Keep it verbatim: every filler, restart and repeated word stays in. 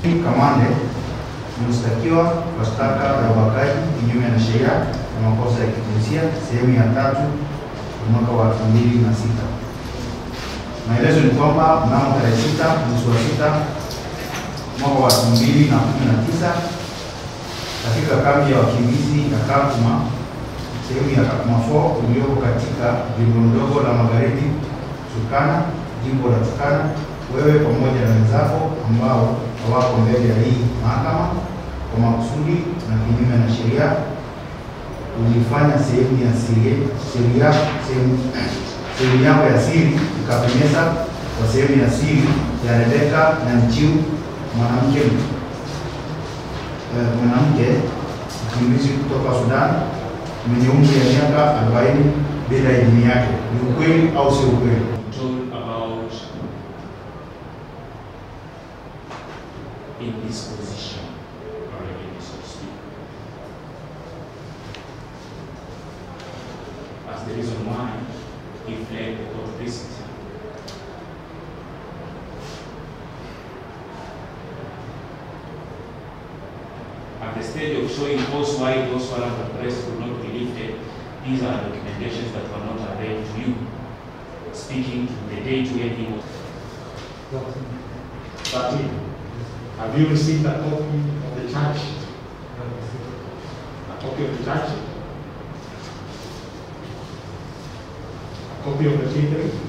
Kamande ni mshtakiwa kwa shtaka la ubakaji kinyume na sheria na makosa ya kijinsia sehemu ya tatu mwaka wa elfu mbili na sita. Maelezo ni kwamba mnamo tarehe sita mwezi wa sita mwaka wa elfu mbili na kumi na tisa katika kambi ya wakimbizi ya Kakuma sehemu ya Kakuma nne iliyoko katika jimbo ndogo la Magharibi Turkana, jimbo la Turkana, wewe pamoja na wenzako ambao hawako mbele ya hii mahakama kwa makusudi na kinyume na sheria ulifanya sehemu ya siri sheria sehemu sehemu yako ya siri ikapenyeza kwa sehemu ya siri ya Rebeka na Nchiu, mwanamke eh, mwanamke mkimbizi kutoka Sudan mwenye umri ya miaka arobaini bila idhini yake. Ni ukweli au sio ukweli? In this position, already, so to speak, as the reason why he fled the court visit. At the stage of showing cause why those warrants of arrest could not be lifted, these are documentations that were not available to you, speaking to the date when he was. thirteen. Have you received a copy of the charge? A copy of the charge? A copy of the plea?